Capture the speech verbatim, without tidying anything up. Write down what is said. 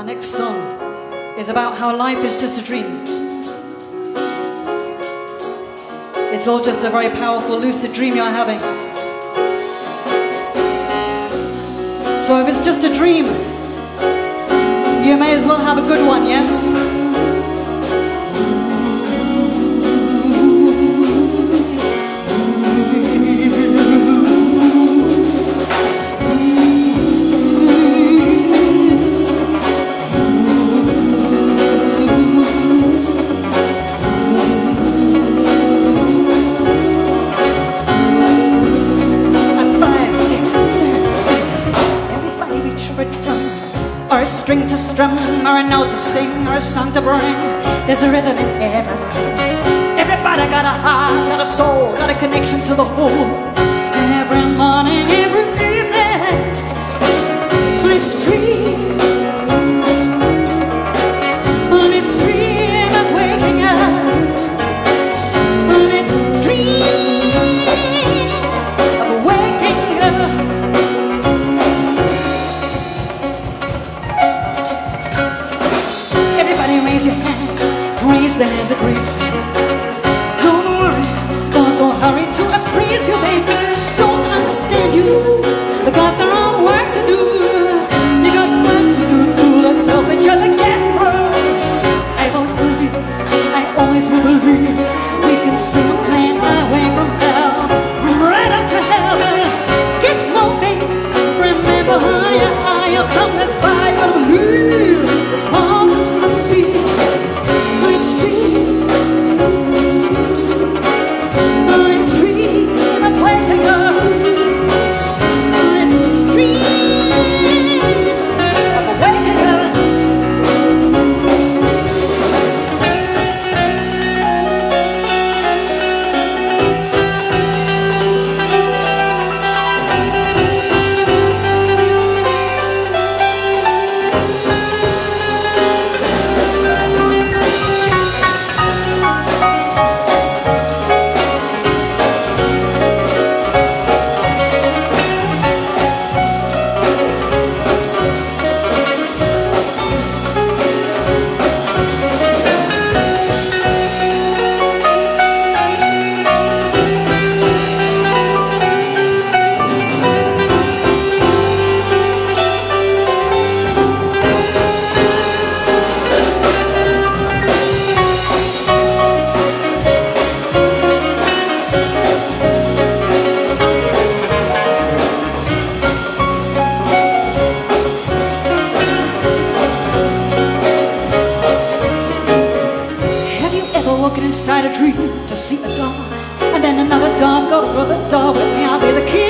Our next song is about how life is just a dream. It's all just a very powerful, lucid dream you're having. So if it's just a dream, you may as well have a good one, yes? Or a string to strum, or a note to sing, or a song to bring. There's a rhythm in everything. Everybody got a heart, got a soul, got a connection to the whole. And every morning, every evening, let's dream. Let's dream of waking up. Let's dream of waking up. Raise your hand, raise the hand that raised you. Don't worry, don't so hurry to appraise you, baby. Don't understand you, they got their own work to do. You got work to do too, let's help each other get through. I always believe, I always will believe we can sing a plan our way from hell, right up to heaven. Get moving, remember higher, higher from this fire. Gotta believe this heart to see. Let's dream. Let's dream of waking up. Let's dream of waking up. Inside a dream to see a door, and then another door, go through the door with me, I'll be the key.